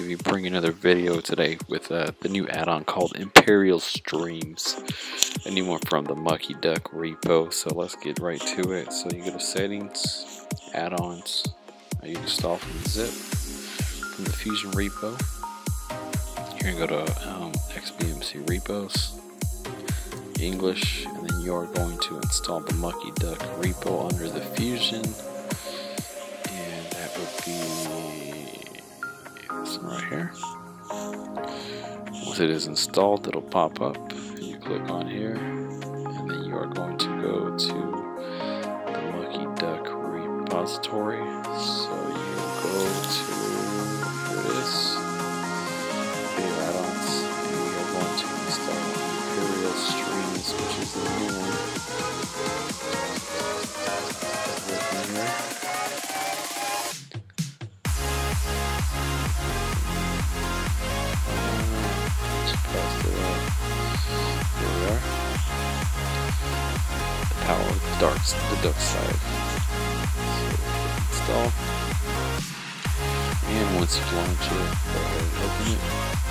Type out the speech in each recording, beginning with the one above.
be bringing another video today with the new add-on called Imperial Streams. A new one from the Mucky repo. So let's get right to it. So you go to settings, add-ons. You install from the zip from the Fusion repo. You're gonna go to XBMC repos, English, and then you are going to install the Mucky repo under the Fusion, and that would be this one right here. Once it is installed, it'll pop up. You click on here, and then you are going to go to the Mucky repository. So you go to, here it is, video add-ons, and we are going to install Imperial Streams, which is the new one. Working here. Just press it up. Here we are. The power of the dark side. So install. And once you launch it, go ahead and open it.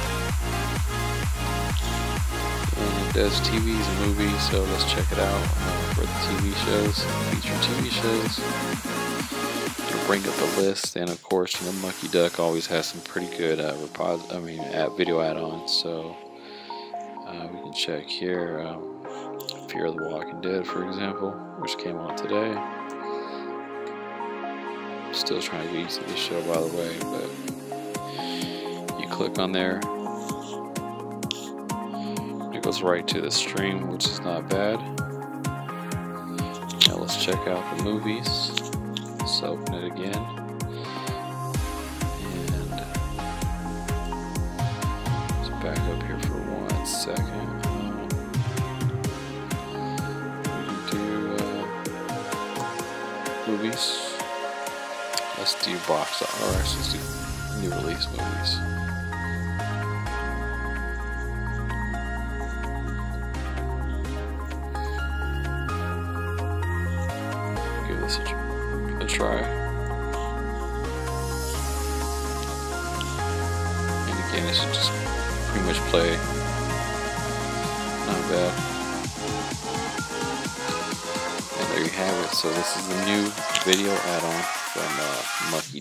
And it does TVs and movies, so let's check it out for the TV shows, featured TV shows. It'll bring up the list, and of course, you know, Mucky always has some pretty good video add-ons. So we can check here, Fear of the Walking Dead, for example, which came out today. Still trying to get used to this show, by the way, but you click on there, it goes right to the stream, which is not bad. Now let's check out the movies. Let's open it again, and let's back up here for 1 second. We do movies. Let's do box, or actually let's do new release movies. Give this a try. And again, it should just pretty much play. Not bad. And there you have it. So this is the new video add-on from Mucky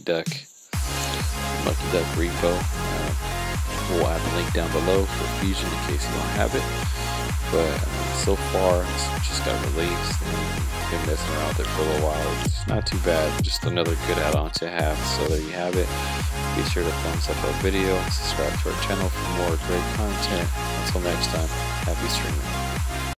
repo. We'll add the link down below for Fusion in case you don't have it. But so far, it's just got released and been messing around with it for a little while. It's not too bad, just another good add-on to have. So there you have it. Be sure to thumbs up our video and subscribe to our channel for more great content. Until next time, happy streaming.